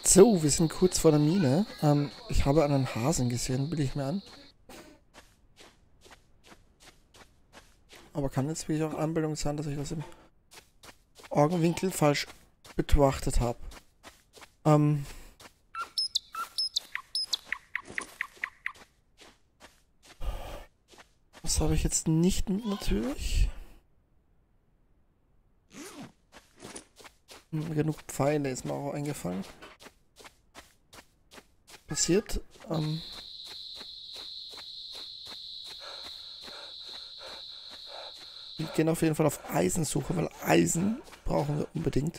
So, wir sind kurz vor der Mine. Ich habe einen Hasen gesehen, bilde ich mir an. Aber kann jetzt wirklich auch Anbildung sein, dass ich das im Augenwinkel falsch betrachtet habe. Ähm, das habe ich jetzt nicht mit, natürlich. Genug Pfeile ist mir auch eingefallen. Passiert. Wir gehen auf jeden Fall auf Eisensuche, weil Eisen brauchen wir unbedingt.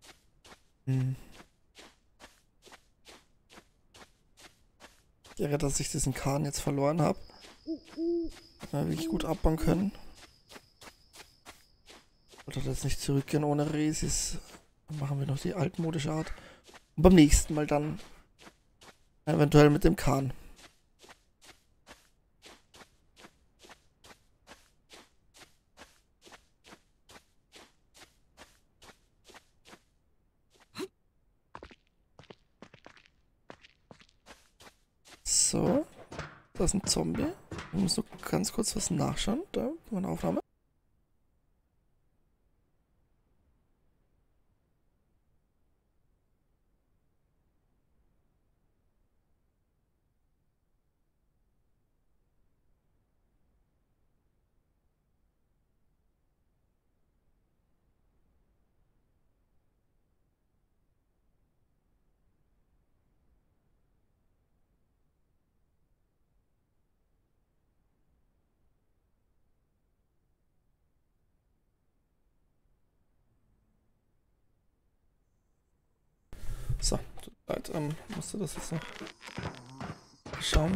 Ich ärgere, dass ich diesen Kahn jetzt verloren habe. Wir wirklich gut abbauen können. Oder das nicht zurückgehen ohne Resis. Dann machen wir noch die altmodische Art. Und beim nächsten Mal dann eventuell mit dem Kahn. So, da ist ein Zombie. Ich muss nur ganz kurz was nachschauen. Da, meine Aufnahme. So, tut mir leid, musste das jetzt noch schauen.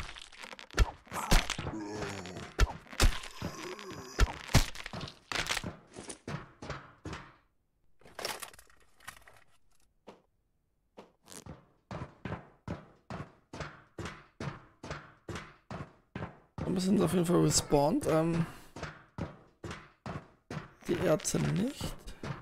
Und wir sind auf jeden Fall respawned. Die Ärzte nicht.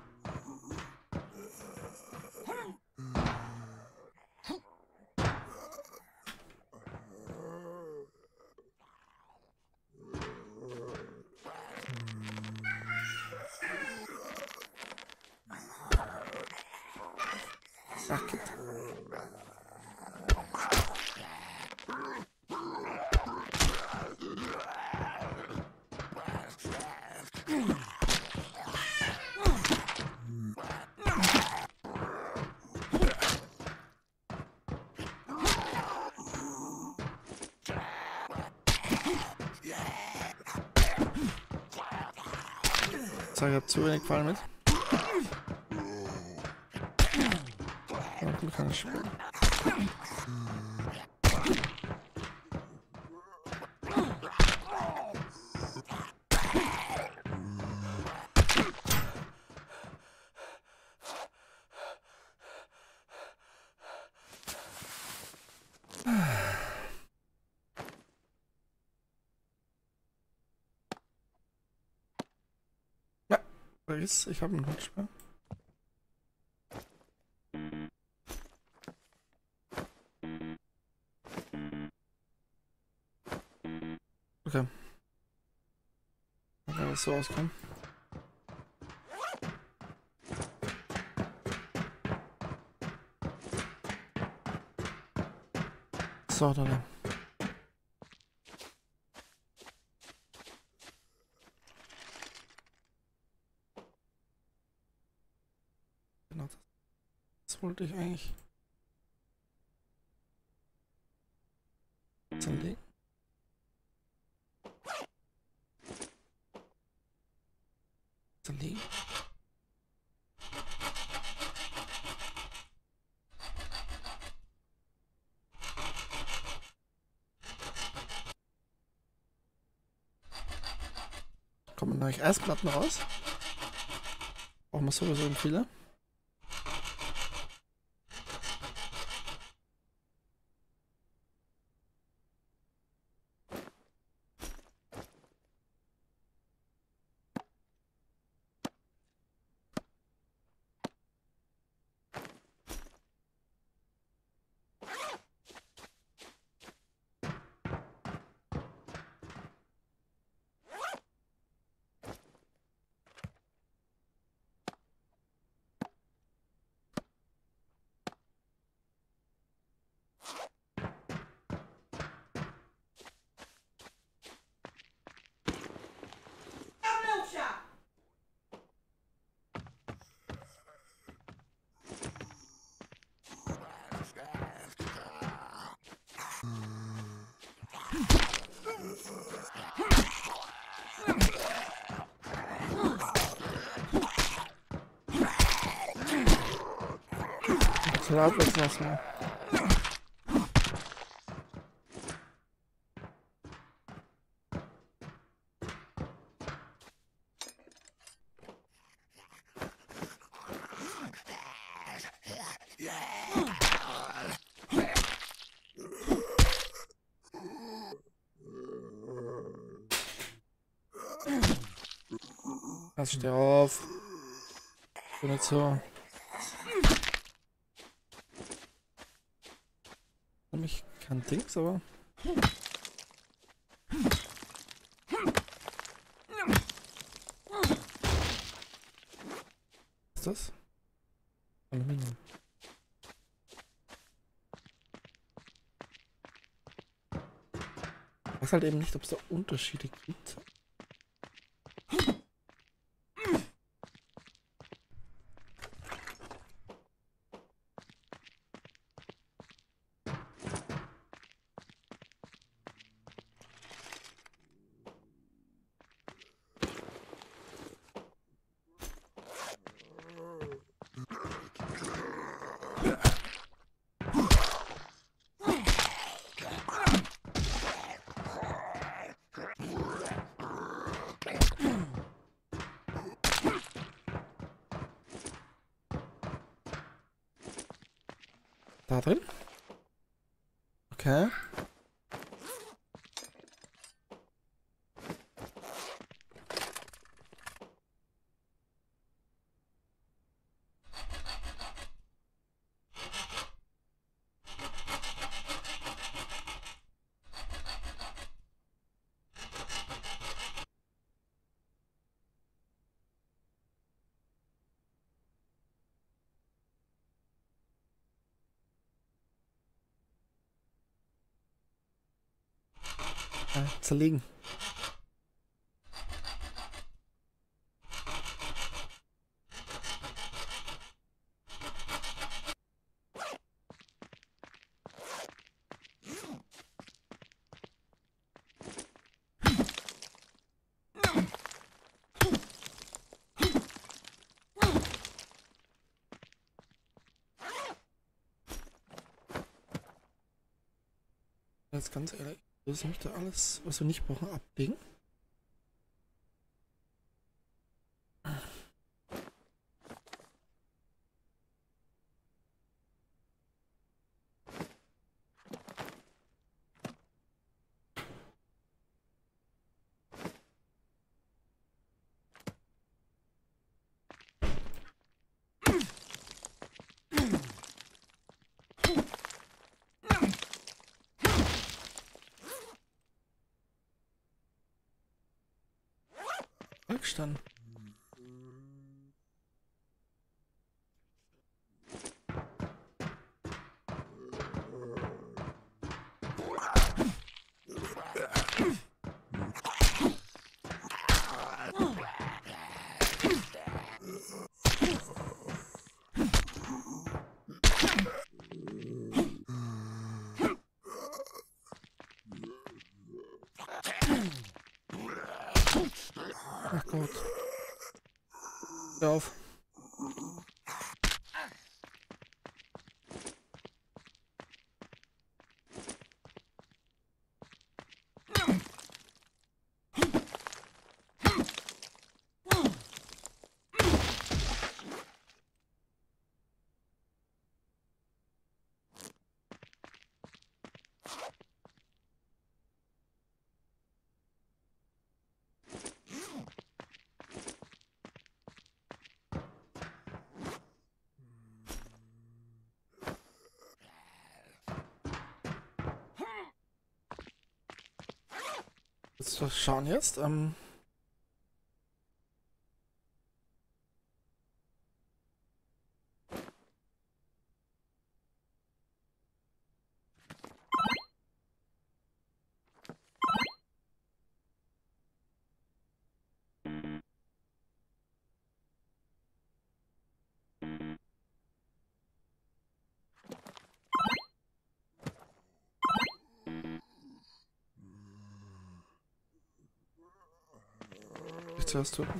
Ach, geht. So, ich habe zu wenig Fallen mit. Und kann ich spielen. Ja, ich habe einen Holzsperr. Okay. Dann kann das so auskommen. So, dann. Genau, das wollte ich eigentlich zerlegen. Zerlegen. Kommen neulich Eisplatten raus. Brauchen wir sowieso viele. bisschen abwechseln lassen. Pass, steh auf. So nicht so. Nämlich kein Dings, aber. Was ist das? Aluminium. Ich weiß halt eben nicht, ob es da Unterschiede gibt. Da drin? Okay. Zerlegen. Jetzt ganz ehrlich, das möchte alles, was wir nicht brauchen, ablegen. Dann. Ach Gott. Hör auf. Jetzt schauen jetzt. Zuerst tun.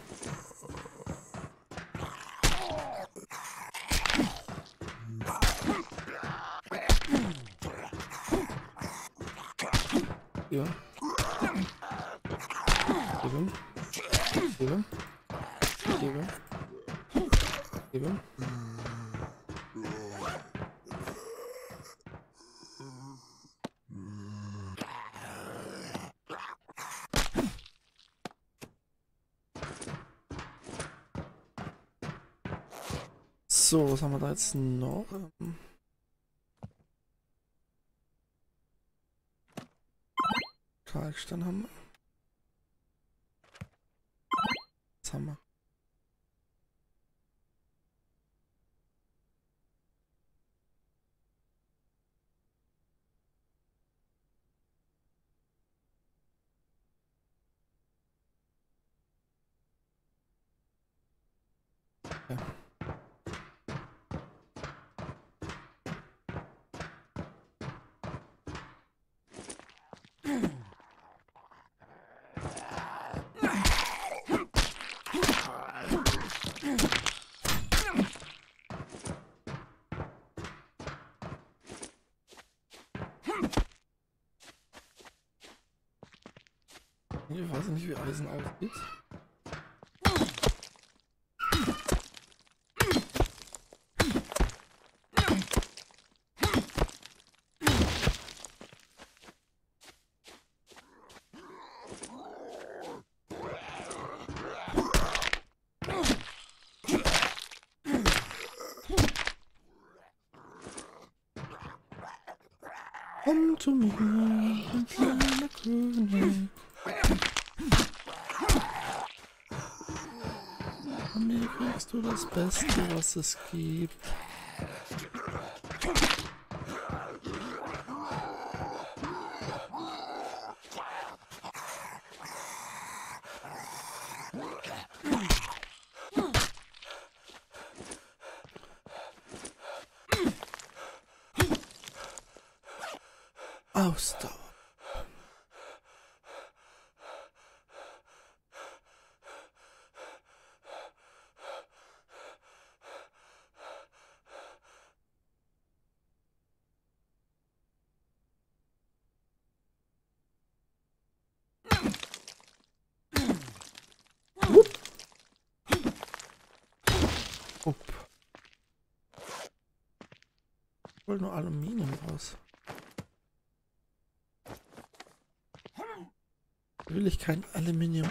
Lieber. Lieber. Lieber. Lieber. So, was haben wir da jetzt noch? Kalkstein haben wir. Was haben wir? Ja. Ich weiß nicht, wie Eisen aussieht. Komm zu mir, mein kleiner König. Von mir kriegst du das Beste, was es gibt. Ausdauer. Upp. Ich wollte nur Aluminium raus. Will ich kein Aluminium.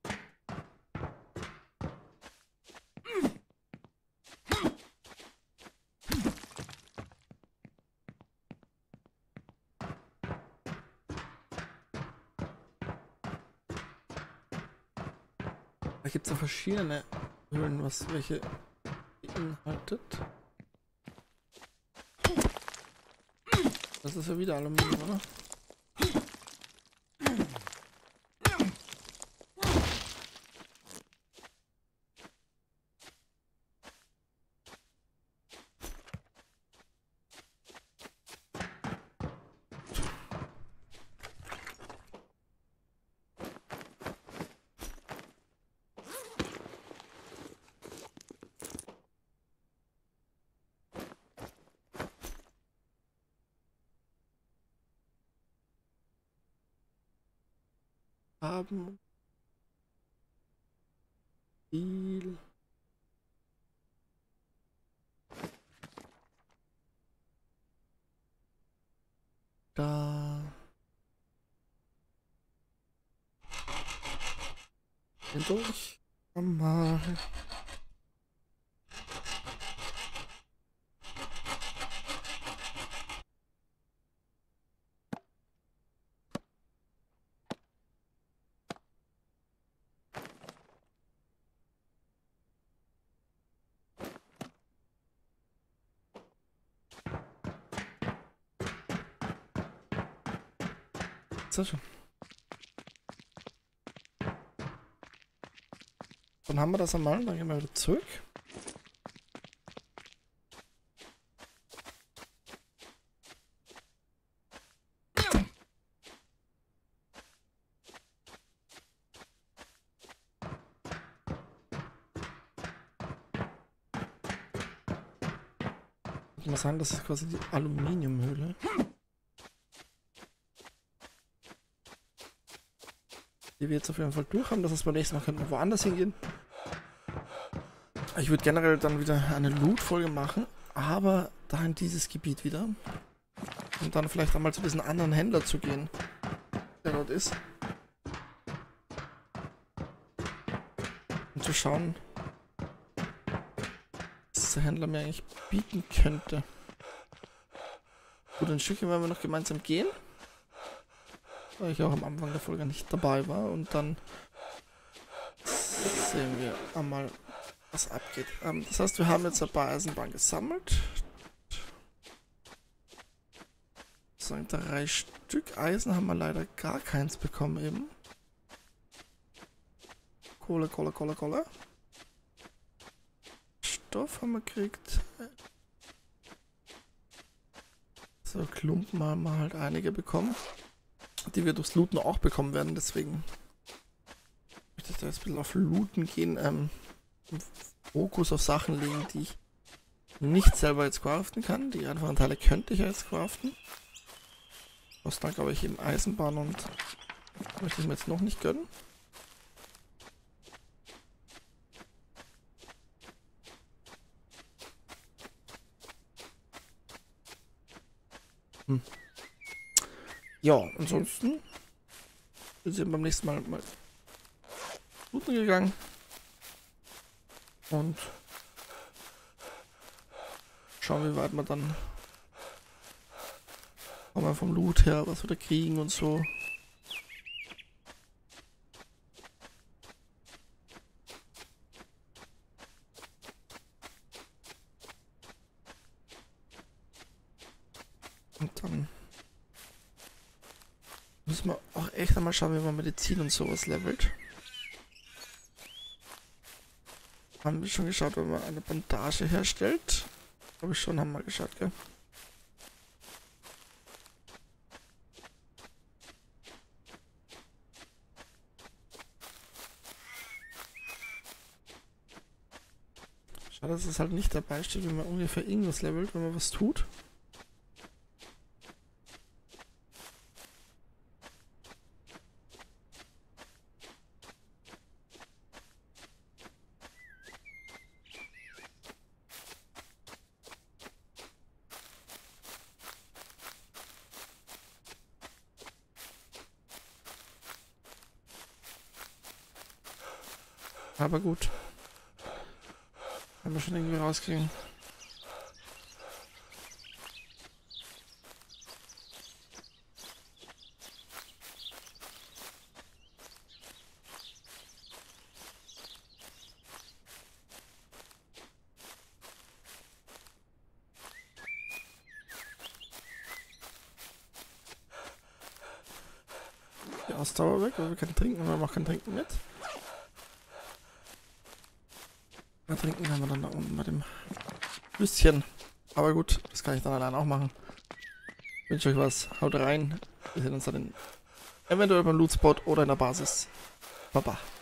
Da gibt es ja verschiedene Höhlen, was welche beinhaltet. Das ist ja wieder Aluminium, oder? Haben viel. Da. Durch. Mal. Sehr schön. Dann haben wir das einmal, dann gehen wir wieder zurück. Ich muss sagen, das ist quasi die Aluminiumhöhle. die wir jetzt auf jeden Fall durch haben. Das heißt, beim nächsten Mal könnten wir woanders hingehen. Ich würde generell dann wieder eine Loot-Folge machen, aber da in dieses Gebiet wieder. Und dann vielleicht einmal zu diesem anderen Händler zu gehen, der dort ist. Und zu schauen, was der Händler mir eigentlich bieten könnte. Gut, ein Stückchen werden wir noch gemeinsam gehen. Weil ich auch am Anfang der Folge nicht dabei war. Und dann sehen wir einmal, was abgeht. Das heißt, wir haben jetzt ein paar Eisenbahn gesammelt. Sagen 3 Stück Eisen haben wir leider gar keins bekommen eben. Kohle. Stoff haben wir gekriegt. So, Klumpen haben wir halt einige bekommen. Die wir durchs Looten auch bekommen werden, deswegen möchte ich da jetzt ein bisschen auf Looten gehen. Fokus auf Sachen legen, die ich nicht selber jetzt craften kann. Die einfachen Teile könnte ich jetzt craften. Was dann glaube ich eben Eisenbahn und möchte ich mir jetzt noch nicht gönnen. Ja, ansonsten sind wir beim nächsten Mal looten gegangen und schauen, wie weit wir dann kommen vom Loot her, was wir da kriegen und so. Und dann müssen wir auch echt einmal schauen, wie man Medizin und sowas levelt. Haben wir schon geschaut, wenn man eine Bandage herstellt? Glaube ich schon, haben wir geschaut, gell? Schade, dass es halt nicht dabei steht, wenn man ungefähr irgendwas levelt, wenn man was tut. Aber gut. Haben wir schon irgendwie rauskriegen. Die Ausdauer weg, weil wir kein Trinken, wir haben auch kein Trinken mit. Trinken haben wir dann da unten bei dem Flüsschen. Aber gut, das kann ich dann allein auch machen. Ich wünsche euch was. Haut rein. Wir sehen uns dann eventuell beim Lootspot oder in der Basis. Baba.